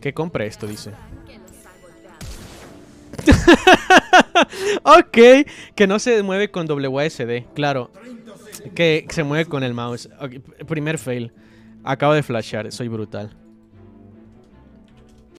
Que compre esto, dice. Ok, que no se mueve con WASD, claro. Que se mueve con el mouse. Okay, primer fail. Acabo de flashear, soy brutal.